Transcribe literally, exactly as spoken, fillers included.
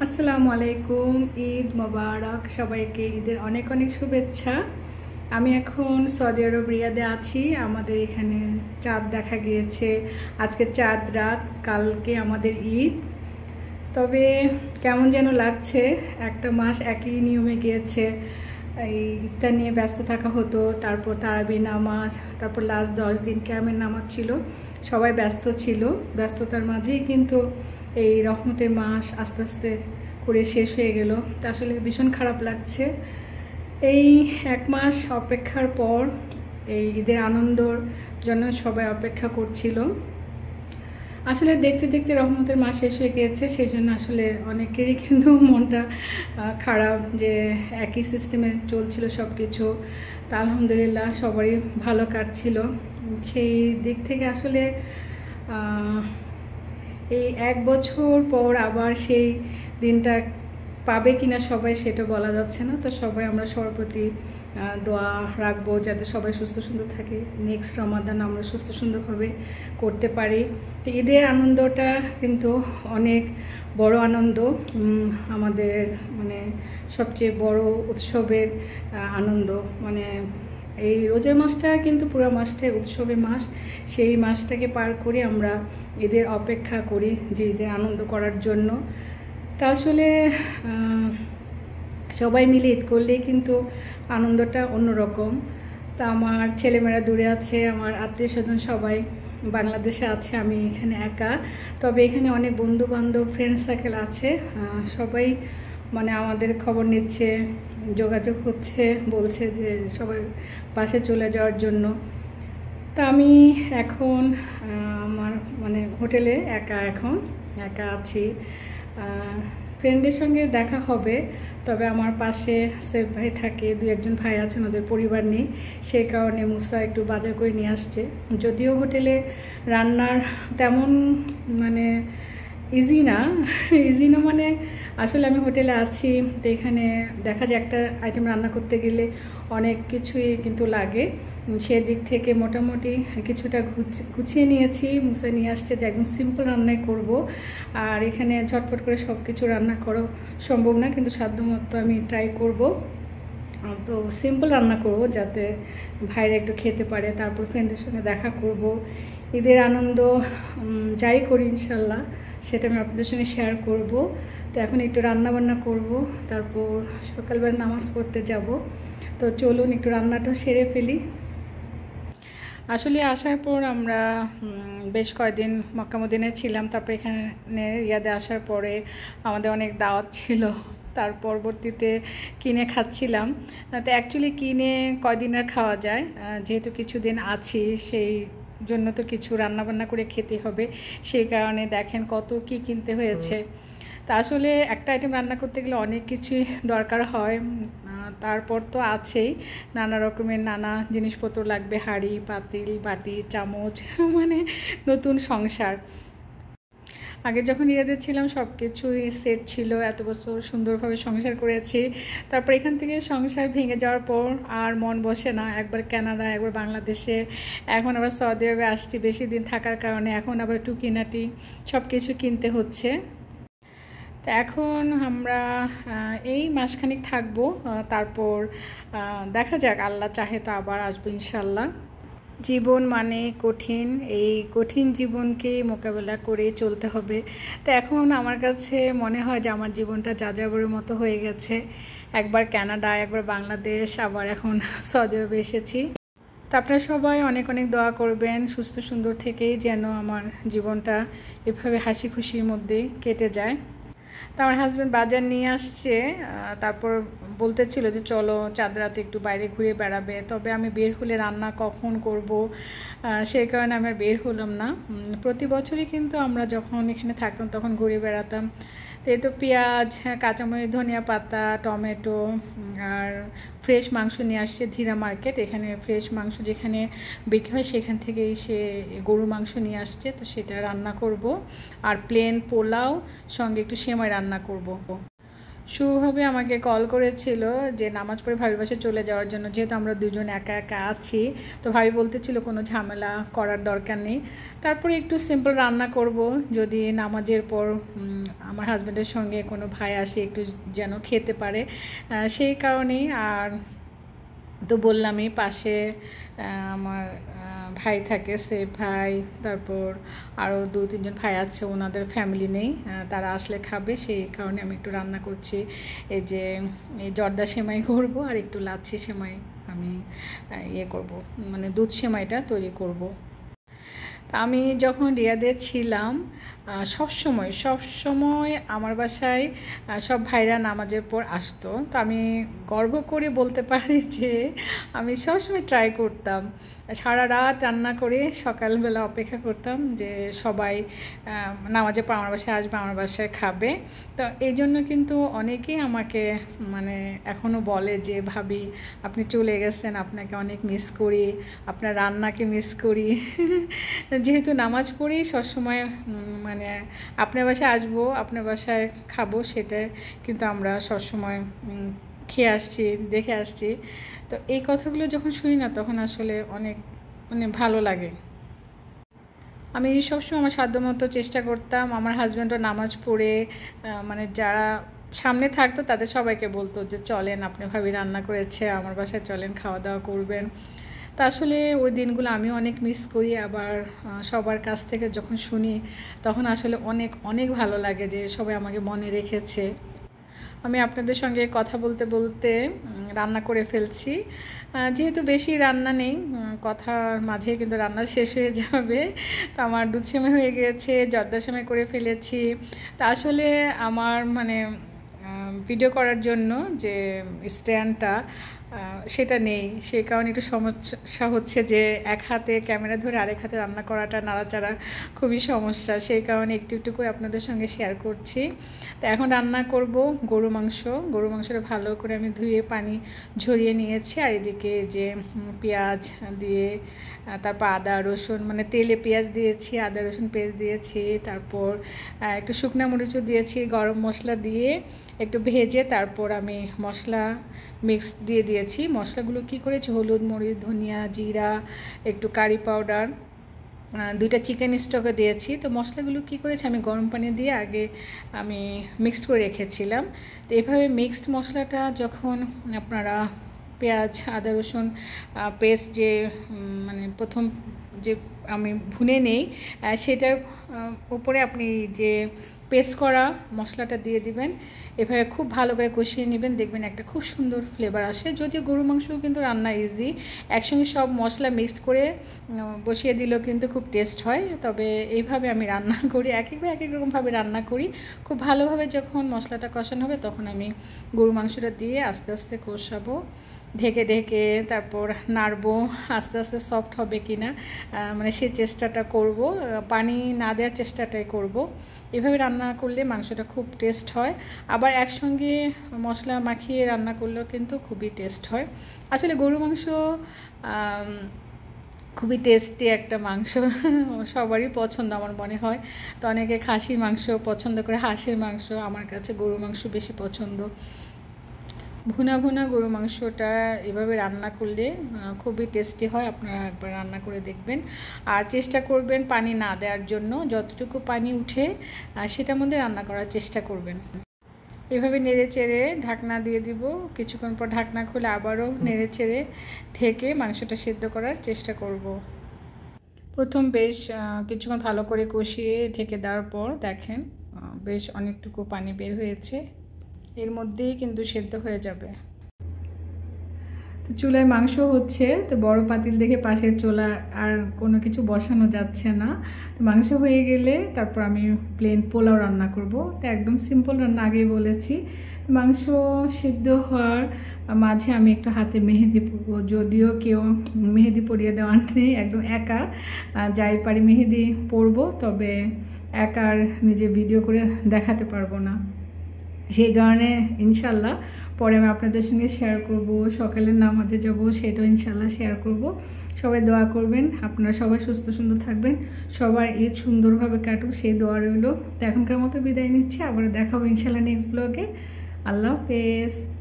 আসসালামু আলাইকুম, ঈদ মোবারক সবাইকে। ঈদের অনেক অনেক শুভেচ্ছা। আমি এখন সৌদি আরব রিয়াদে আছি। আমাদের এখানে চাঁদ দেখা গিয়েছে। আজকে চাঁদ রাত, কালকে আমাদের ঈদ। তবে কেমন যেন লাগছে, একটা মাস একই নিয়মে গিয়েছে। এই ইফতার নিয়ে ব্যস্ত থাকা হতো, তারপর তারাবি নামাজ, তারপর লাস্ট দশ দিন ক্যামের নামাজ ছিল। সবাই ব্যস্ত ছিল, ব্যস্ততার মাঝেই কিন্তু এই রহমতের মাস আস্তে আস্তে করে শেষ হয়ে গেল। তা আসলে ভীষণ খারাপ লাগছে। এই এক মাস অপেক্ষার পর এই ঈদের আনন্দর জন্য সবাই অপেক্ষা করছিল। আসলে দেখতে দেখতে রহমতের মাস শেষ হয়ে গিয়েছে, সেই জন্য আসলে অনেকেরই কিন্তু মনটা খারাপ যে একই সিস্টেমে চলছিল সব কিছু। তা আলহামদুলিল্লাহ সবারই ভালো কাটছিল। সেই দিক থেকে আসলে এই এক বছর পর আবার সেই দিনটা পাবে কিনা সবাই সেটা বলা যাচ্ছে না। তো সবাই আমরা সবার প্রতি দোয়া রাখবো যাতে সবাই সুস্থ সুন্দর থাকে, নেক্সট রমাদান আমরা সুস্থ সুন্দরভাবে করতে পারি। তো ঈদের আনন্দটা কিন্তু অনেক বড় আনন্দ, আমাদের মানে সবচেয়ে বড় উৎসবের আনন্দ। মানে এই রোজার মাসটা কিন্তু পুরো মাসটাই উৎসবের মাস। সেই মাসটাকে পার করে আমরা ঈদের অপেক্ষা করি যে ঈদের আনন্দ করার জন্য। তা আসলে সবাই মিলে ঈদ করলেই কিন্তু আনন্দটা অন্যরকম। তা আমার ছেলেমেয়েরা দূরে আছে, আমার আত্মীয় স্বজন সবাই বাংলাদেশে আছে, আমি এখানে একা। তবে এখানে অনেক বন্ধু বান্ধব ফ্রেন্ড সার্কেল আছে, সবাই মানে আমাদের খবর নিচ্ছে, যোগাযোগ হচ্ছে, বলছে যে সবাই পাশে চলে যাওয়ার জন্য। তা আমি এখন আমার মানে হোটেলে একা এখন একা আছি। ফ্রেন্ডদের সঙ্গে দেখা হবে, তবে আমার পাশে সেফ ভাই থাকে, দু একজন ভাই আছেন, ওদের পরিবার নেই, সেই কারণে মুসা একটু বাজার করে নিয়ে আসছে। যদিও হোটেলে রান্নার তেমন মানে ইজি না ইজি না মানে আসলে আমি হোটেলে আছি, তো এখানে দেখা যায় একটা আইটেম রান্না করতে গেলে অনেক কিছুই কিন্তু লাগে। সেদিক থেকে মোটামুটি কিছুটা গুছিয়ে নিয়েছি। মুসা নিয়ে আসছে যে একদম সিম্পল রান্নাই করব, আর এখানে ঝটপট করে সব কিছু রান্না করা সম্ভব না, কিন্তু সাধ্যমতো আমি ট্রাই করব। তো সিম্পল রান্না করব যাতে ভাইরা একটু খেতে পারে, তারপর ফ্রেন্ডদের সঙ্গে দেখা করব। ঈদের আনন্দ যাই করি ইনশাল্লাহ সেটা আমি আপনাদের সঙ্গে শেয়ার করব। তো এখন একটু রান্না বান্না করব, তারপর সকালবেলা নামাজ পড়তে যাব। তো চলুন একটু রান্নাটা সেরে ফেলি। আসলে আসার পর আমরা বেশ কয়েকদিন মক্কা মদিনায় ছিলাম, তারপর এখানে রিয়াদে আসার পরে আমাদের অনেক দাওয়াত ছিল, তার পরবর্তীতে কিনে খাচ্ছিলাম। তো অ্যাকচুয়ালি কিনে কয়দিন আর খাওয়া যায়, যেহেতু কিছুদিন আছি সেই জন্য তো কিছু রান্নাবান্না করে খেতে হবে, সেই কারণে দেখেন কত কি কিনতে হয়েছে। তা আসলে একটা আইটেম রান্না করতে গেলে অনেক কিছুই দরকার হয়, তারপর তো আছেই নানা রকমের নানা জিনিসপত্র লাগবে, হাঁড়ি পাতিল বাটি চামচ, মানে নতুন সংসার। আগে যখন রিয়াদে ছিলাম সব কিছুই সেট ছিল, এত বছর সুন্দরভাবে সংসার করেছি। তারপর এখান থেকে সংসার ভেঙে যাওয়ার পর আর মন বসে না, একবার কানাডা একবার বাংলাদেশে, এখন আবার সৌদি আরবে আসছি বেশি দিন থাকার কারণে, এখন আবার টুকিনাটি সব কিছু কিনতে হচ্ছে। তো এখন আমরা এই মাসখানিক থাকবো, তারপর দেখা যাক, আল্লাহ চাহে তো আবার আসবো ইনশাল্লাহ। জীবন মানে কঠিন, এই কঠিন জীবনকে মোকাবেলা করে চলতে হবে। তো এখন আমার কাছে মনে হয় যে আমার জীবনটা যাযাবরের মতো হয়ে গেছে, একবার কানাডা একবার বাংলাদেশ, আবার এখন সৌদি আরবে এসেছি। তো আপনারা সবাই অনেক অনেক দোয়া করবেন সুস্থ সুন্দর থেকেই যেন আমার জীবনটা এভাবে হাসি খুশির মধ্যে কেটে যায়। তো আমার হাজব্যান্ড বাজার নিয়ে আসছে, তারপর বলতেছিল যে চলো চাঁদ রাতে একটু বাইরে ঘুরে বেড়াবে, তবে আমি বের হলে রান্না কখন করব, সেই কারণে আমি আর বের হলাম না। প্রতি বছরই কিন্তু আমরা যখন এখানে থাকতাম তখন ঘুরে বেড়াতাম। তো এই তো পেঁয়াজ, কাঁচামরিচ, ধনিয়া পাতা, টমেটো আর ফ্রেশ মাংস নিয়ে আসছে ধীরা মার্কেট। এখানে ফ্রেশ মাংস যেখানে বিক্রি হয় সেখান থেকেই সে গরু মাংস নিয়ে আসছে, তো সেটা রান্না করব। আর প্লেন পোলাও সঙ্গে একটু সেমাই রান্না করব। শুভভাবে আমাকে কল করেছিল যে নামাজ পড়ে ভাবির বাসায় চলে যাওয়ার জন্য, যেহেতু আমরা দুজন একা একা আছি। তো ভাবি বলতেছিল কোনো ঝামেলা করার দরকার নেই, তারপরে একটু সিম্পল রান্না করব, যদি নামাজের পর আমার হাজব্যান্ডের সঙ্গে কোনো ভাই আসে একটু যেন খেতে পারে, সেই কারণেই। আর তো বললামই পাশে আমার ভাই থাকে, সে ভাই, তারপর আরও দু তিনজন ভাই আছে, ওনাদের ফ্যামিলি নেই, তারা আসলে খাবে, সেই কারণে আমি একটু রান্না করছি। এই যে এই জর্দা সেমাই করব আর একটু লাচ্ছি সেমাই আমি ইয়ে করব, মানে দুধ সেমাইটা তৈরি করব। আমি যখন রিয়াদে ছিলাম সবসময় সবসময় আমার বাসায় সব ভাইরা নামাজের পর আসতো। তো আমি গর্ব করে বলতে পারি যে আমি সবসময় ট্রাই করতাম, সারা রাত রান্না করে সকালবেলা অপেক্ষা করতাম যে সবাই নামাজের পর আমার বাসায় আসবে, আমার বাসায় খাবে। তো এই জন্য কিন্তু অনেকেই আমাকে মানে এখনও বলে যে ভাবি আপনি চলে গেছেন, আপনাকে অনেক মিস করি, আপনার রান্নাকে মিস করি। যেহেতু নামাজ পড়ি সবসময় মানে আপনার বাসায় আসবো, আপনার বাসায় খাবো, সেটা কিন্তু আমরা সবসময় খেয়ে আসছি, দেখে আসছি। তো এই কথাগুলো যখন শুনি না তখন আসলে অনেক মানে ভালো লাগে। আমি সবসময় আমার সাধ্যমতো চেষ্টা করতাম, আমার হাজব্যান্ডও নামাজ পড়ে মানে যারা সামনে থাকতো তাদের সবাইকে বলতো যে চলেন, আপনি ভাবি রান্না করেছে, আমার বাসায় চলেন, খাওয়া দাওয়া করবেন। তা আসলে ওই দিনগুলো আমি অনেক মিস করি। আবার সবার কাছ থেকে যখন শুনি তখন আসলে অনেক অনেক ভালো লাগে যে সবাই আমাকে মনে রেখেছে। আমি আপনাদের সঙ্গে কথা বলতে বলতে রান্না করে ফেলছি, যেহেতু বেশি রান্না নেই, কথার মাঝে কিন্তু রান্না শেষ হয়ে যাবে। তো আমার দুধ সেমাই হয়ে গিয়েছে, জর্দা সেমাই করে ফেলেছি। তা আসলে আমার মানে ভিডিও করার জন্য যে স্ট্যান্ডটা সেটা নেই, সেই কারণে একটু সমস্যা হচ্ছে যে এক হাতে ক্যামেরা ধরে আরেক হাতে রান্না করাটা, নাড়াচাড়া খুবই সমস্যা, সেই কারণে একটু একটু করে আপনাদের সঙ্গে শেয়ার করছি। তো এখন রান্না করব গরু মাংস। গরু মাংসটা ভালো করে আমি ধুয়ে পানি ঝরিয়ে নিয়েছি, আর এদিকে যে পেঁয়াজ দিয়ে, তারপর আদা রসুন মানে তেলে পেঁয়াজ দিয়েছি, আদা রসুন পেস্ট দিয়েছি, তারপর একটু শুকনা মরিচও দিয়েছি, গরম মশলা দিয়ে একটু ভেজে তারপর আমি মশলা মিক্স দিয়ে দিয়েছি। মশলাগুলো কি করেছি, হলুদ, মরিচ, ধনিয়া, জিরা, একটু কারি পাউডার, দুইটা চিকেন স্টকে দিয়েছি। তো মশলাগুলো কি করেছি আমি গরম পানি দিয়ে আগে আমি মিক্সড করে রেখেছিলাম। তো এইভাবে মিক্সড মশলাটা যখন আপনারা পেঁয়াজ আদা রসুন পেস্ট যে মানে প্রথম যে আমি ভুনে নেই সেটার উপরে আপনি যে পেস্ট করা মশলাটা দিয়ে দিবেন, এভাবে খুব ভালো করে কষিয়ে নেবেন, দেখবেন একটা খুব সুন্দর ফ্লেভার আসে। যদিও গরু মাংস কিন্তু রান্না ইজি, একসঙ্গে সব মশলা মিক্সড করে বসিয়ে দিলেও কিন্তু খুব টেস্ট হয়। তবে এইভাবে আমি রান্না করি, এক একবার এক এক রকমভাবে রান্না করি। খুব ভালোভাবে যখন মশলাটা কষানো হবে তখন আমি গরু মাংসটা দিয়ে আস্তে আস্তে কষাবো, ঢেকে ঢেকে তারপর নাড়বো, আস্তে আস্তে সফট হবে কি না মানে সেই চেষ্টাটা করব, পানি না দেওয়ার চেষ্টাটাই করব। এভাবে রান্না করলে মাংসটা খুব টেস্ট হয়। আবার একসঙ্গে মশলা মাখিয়ে রান্না করলেও কিন্তু খুবই টেস্ট হয়। আসলে গরু মাংস খুবই টেস্টি একটা মাংস, সবারই পছন্দ আমার মনে হয়। তো অনেকে খাসির মাংস পছন্দ করে, হাঁসের মাংস, আমার কাছে গরু মাংস বেশি পছন্দ। ভুনা ভুনা গরু মাংসটা এভাবে রান্না করলে খুবই টেস্টি হয়, আপনারা একবার রান্না করে দেখবেন। আর চেষ্টা করবেন পানি না দেওয়ার জন্য, যতটুকু পানি উঠে সেটার মধ্যে রান্না করার চেষ্টা করবেন। এভাবে নেড়ে চেড়ে ঢাকনা দিয়ে দিব, কিছুক্ষণ পর ঢাকনা খুলে আবারও নেড়ে চেড়ে ঢেকে মাংসটা সিদ্ধ করার চেষ্টা করব। প্রথম বেশ কিছুক্ষণ ভালো করে কষিয়ে ঢেকে দেওয়ার পর দেখেন বেশ অনেকটুকু পানি বের হয়েছে, এর মধ্যেই কিন্তু সেদ্ধ হয়ে যাবে। তো চুলায় মাংস হচ্ছে, তো বড় পাতিল দেখে পাশের চুলা আর কোনো কিছু বসানো যাচ্ছে না। তো মাংস হয়ে গেলে তারপর আমি প্লেন পোলাও রান্না করব। তো একদম সিম্পল রান্না আগেই বলেছি। মাংস সিদ্ধ হওয়ার মাঝে আমি একটু হাতে মেহেদি পরব, যদিও কেউ মেহেদি পরিয়ে দেওয়ার নেই, একদম একা যাই পারি মেহেদি পরব, তবে একা নিজে ভিডিও করে দেখাতে পারবো না, সেই কারণে ইনশাল্লাহ পরে আমি আপনাদের সঙ্গে শেয়ার করব। সকালের নামাজে যাব সেটাও ইনশাল্লাহ শেয়ার করব। সবাই দোয়া করবেন, আপনারা সবাই সুস্থ সুন্দর থাকবেন, সবার ঈদ সুন্দরভাবে কাটুক সেই দোয়া রইল। তো এখনকার মতো বিদায় নিচ্ছি, আবার দেখাবো ইনশাল্লাহ নেক্সট ব্লগে। আল্লাহ হাফেজ।